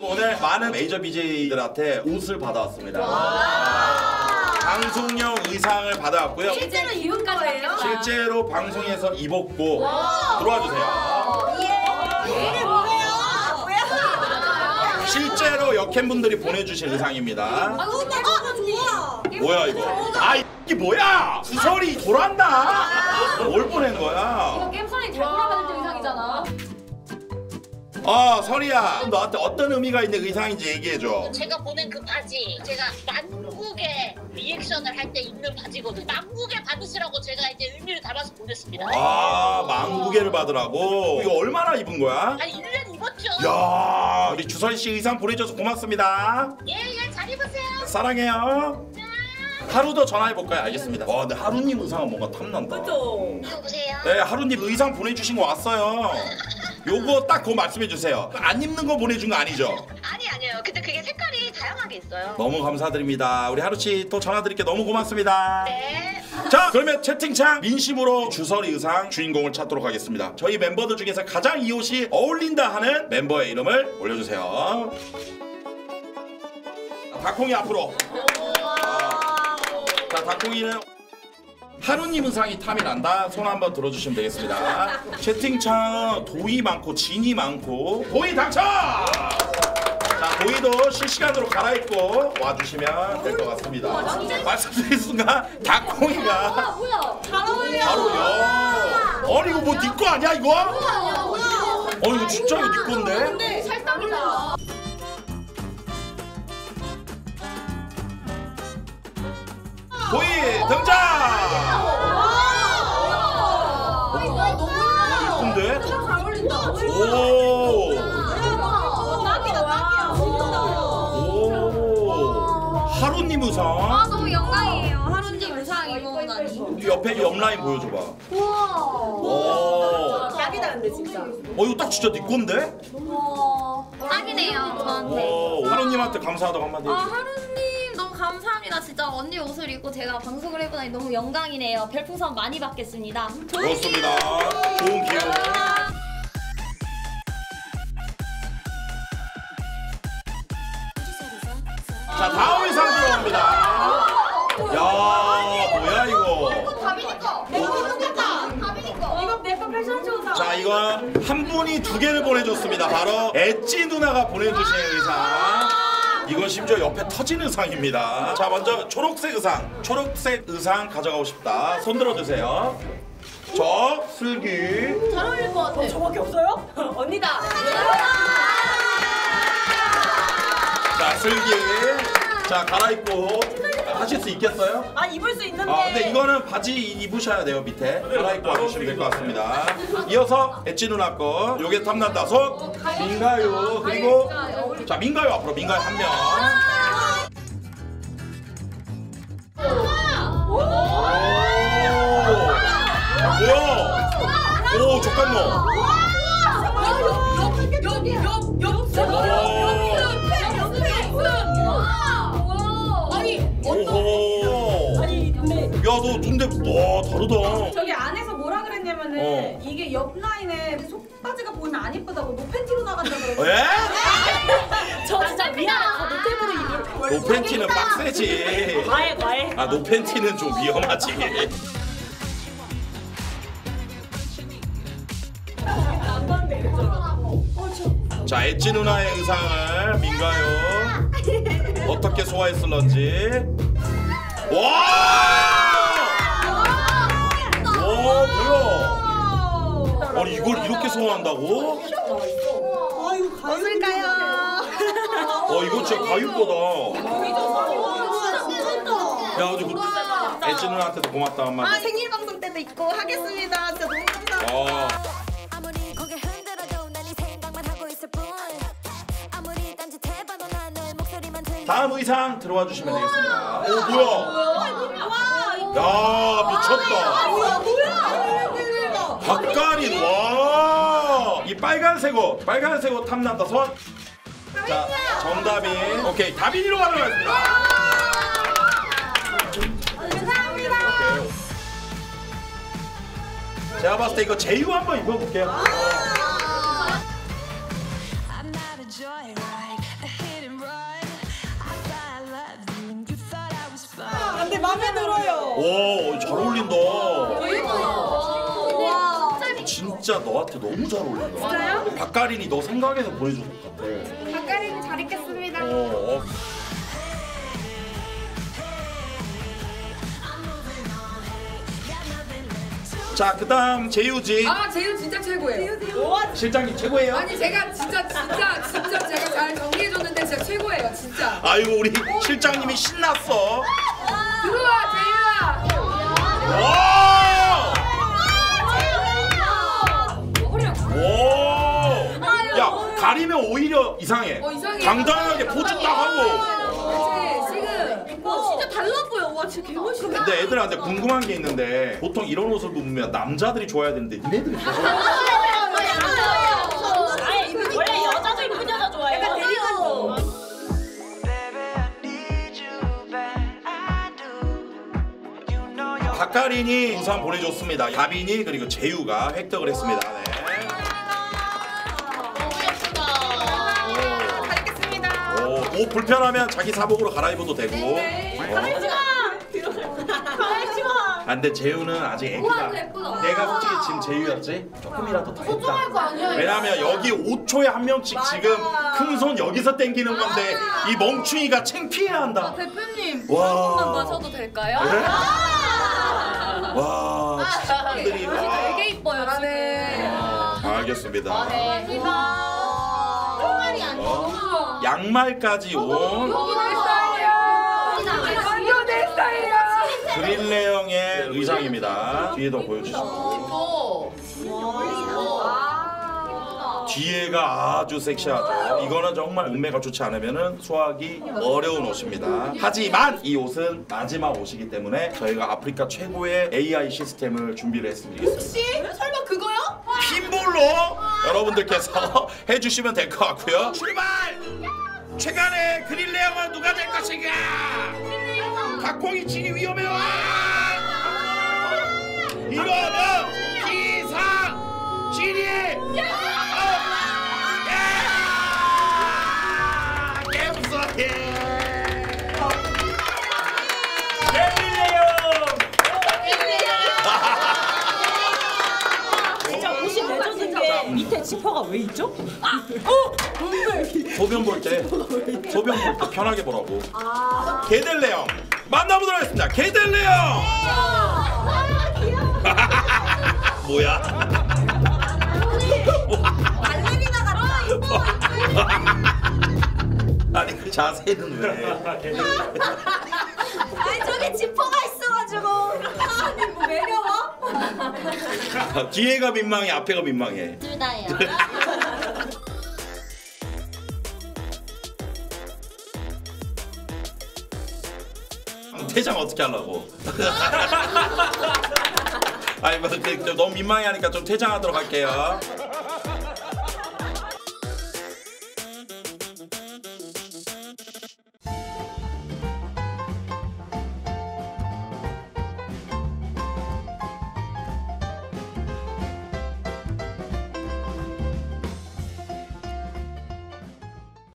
오늘 많은 메이저 BJ들한테 옷을 받아왔습니다. 방송용 의상을 받아왔고요. 실제로 입은 거예요? 실제로 방송에서 입었고 들어와 주세요. 이게 뭐예요? 실제로 역캠분들이 보내주신 의상입니다. 뭐야 이거? 아 이게 뭐야? 구설이 돌아간다. 뭘 보낸 거야? 이거 겜선이 잘 돌아가는 때 의상이잖아. 설이야. 너한테 어떤 의미가 있는 의상인지 얘기해줘. 제가 보낸 그 바지, 제가 만국의 리액션을 할 때 입는 바지거든요. 만국의 받으시라고 제가 이제 의미를 담아서 보냈습니다. 만국에를 받으라고? 이거 얼마나 입은 거야? 한 1년 입었죠. 야, 우리 주설이 씨 의상 보내줘서 고맙습니다. 예, 잘 입으세요. 사랑해요. 하루 더 전화해볼까요? 알겠습니다. 와, 근데 하루님 의상은 뭔가 탐난다. 여보세요? 네, 하루님 의상 보내주신 거 왔어요. 요거 딱 그거 말씀해주세요. 안 입는 거 보내준 거 아니죠? 아니에요. 근데 그게 색깔이 다양하게 있어요. 너무 감사드립니다. 우리 하루씨 또 전화드릴게 너무 고맙습니다. 네. 자, 그러면 채팅창 민심으로 주설이 의상 주인공을 찾도록 하겠습니다. 저희 멤버들 중에서 가장 이 옷이 어울린다 하는 멤버의 이름을 올려주세요. 닭콩이 앞으로. 자, 닭콩이는 하루님 의상이 탐이 난다. 손 한번 들어주시면 되겠습니다. 채팅창 도희 많고 진이 많고 도희 당첨! 자, 도희도 실시간으로 갈아입고 와주시면 될 것 같습니다. 말씀드린 순간 닭콩이가 뭐야? 잘 어울려. 바로 아니 이거 뭐 네 거 아니야 이거? 이거 진짜 이거 네 건데? 근데 살짝이다. 도희 등장! 근데? 잘 어울린다. 오! 딱이다. 오! 하루님 의상? 너무 영광이에요. 하루님 의상 입어보다니. 옆에 옆라인 보여줘봐. 우와. 오! 딱이다 근데 진짜. 이거 딱 진짜 네 건데? 딱이네요 저한테. 하루님한테 감사하다고 한마디 해줘. 하루님 너무 감사합니다. 진짜 언니 옷을 입고 제가 방송을 해보다니 너무 영광이네요. 별풍선 많이 받겠습니다. 그렇습니다. 좋은 기회. 자, 다음 의상 들어갑니다. 야, 뭐야 이거? 다빈이 거. 내거 똑같다. 다빈이 거. 이거 내거 패션 쇼다. 자, 이건 한 분이 두 개를 보내줬습니다. 바로 엣지 누나가 보내주신 의상. 이건 심지어 옆에 터진 의상입니다. 자, 먼저 초록색 의상. 초록색 의상 가져가고 싶다. 손 들어주세요. 저 슬기. 잘 어울릴 것 같아. 저밖에 없어요? 언니다. 자, 슬기. 자, 갈아입고 하실 수 있겠어요? 입을 수 있는데. 근데 이거는 바지 입으셔야 돼요. 밑에 갈아입고 와주시면 될 것 같습니다. 이어서 엣지 누나 거. 요게 탐난다. 손. 민가요. 그리고 자, 민가요 앞으로. 민가요 한 명. 뭐야? 오, 잠깐만. 야, 너 근데 와 다르다. 저기 안에서 뭐라 그랬냐면은 이게 옆 라인에 속바지가 보이면 안 이쁘다고 노팬티로 나간다고 그랬어. 에? 저 진짜 미안하다. 노팬으로 입을. 노팬티는 빡세지. 과해. 노팬티는 좀 위험하지. 자, 엣지 누나의 의상을 민가요 어떻게 소화했을런지. 와! 오, 뭐야? 아니 이걸 이렇게 소화한다고? 어딜까요? 이거 진짜 가육거다. 야, 어제 그 엣지 누나한테도 고맙다 한마디. 생일 방송 때도 입고 하겠습니다. 진짜 너무 감사합니다. 아무리 고개 흔들어도 난 네 생각만 하고 있을 뿐 아무리 딴짓해봐도 난 너의 목소리만 들려 다음 의상 들어와 주시면 되겠습니다. 오, 뭐야? 야, 미쳤다. 뭐야? 박가린, 와! 이 빨간색 옷 탐난다. 손. 자, 정다빈. 오케이, 다빈이로 가도록 하겠습니다. 감사합니다. 제가 봤을 때 이거 제유 한번 입어볼게요. I'm not a joyride 마음에 들어요. 오, 잘 어울린다. 와. 진짜 너한테 너무 잘 어울린다. 진짜요? 박가린이 너 생각해서 보내준 것 같아. 박가린이 잘 입겠습니다. 자, 그다음 제유지. 아 제유 진짜 최고예요. 실장님 최고예요. 아니 제가 진짜 제가 잘 정리해줬는데 진짜 최고예요 진짜. 아이고 우리 실장님이 신났어. 들어와 제유야. 오! 야, 가리면 오히려 이상해. 이상해. 당당하게 포즈 딱 하고. 그렇지 지금. 와 진짜 달라 보여. 와 진짜 개멋있다. 근데 애들한테 궁금한 게 있는데 보통 이런 옷을 입으면 남자들이 좋아야 되는데 니네들이 좋아. 아니 원래 여자도 이쁜 여자 좋아해요. 약간 대리만족. 박가린이 우산 보내줬습니다. 가빈이 그리고 제유가 획득을 했습니다. 네. 너무 예쁘다. 잘 입겠습니다. 옷 불편하면 자기 사복으로 갈아입어도 되고. 아, 근데 제유는 아직 애기다. 예쁘다. 내가 솔직히 지금 제유였지? 조금이라도 더 했다. 왜냐면 여기 5초에 한 명씩 지금 큰 손 여기서 땡기는 건데 이 멍충이가 창피해한다. 대표님 와. 한번만 마셔도 될까요? 그래? 와, 진짜 팬들이 되게 이뻐요 지금. 알겠습니다. 총알이 아니야. 양말까지 온 이거 내 스타일이야. 이거 내 스타일이야. 그릴레형의 의상입니다. 뒤에도 보여주시고 뒤에가 아주 섹시하죠. 이거는 정말 몸매가 좋지 않으면 소화하기 어려운 옷입니다. 하지만 이 옷은 마지막 옷이기 때문에 저희가 아프리카 최고의 AI 시스템을 준비를 했습니다. 혹시 설마 그거요? 핀볼로 여러분들께서 해주시면 될 것 같고요. 출발! 최간의 그릴레형은 누가 될 것인가? 박홍이 진이 위험해 와! 이거는 비상 진이! 개무섭게! 진짜 옷이 매져진 게 밑에 지퍼가 왜 있죠? 소변 볼 때 편하게 보라고. 게델레형 만나보도록 하겠습니다. 게델레형 뭐야? 발레리나 같다. 아니 그 자세는 왜? 아니 저기 지퍼가 있어가지고. 아니 뭐 매려워? 뒤에가 민망해, 앞에가 민망해. 둘 다예요. 퇴장 어떻게 하려고? 아니 뭐 너무 민망해하니까 좀 퇴장하도록 할게요.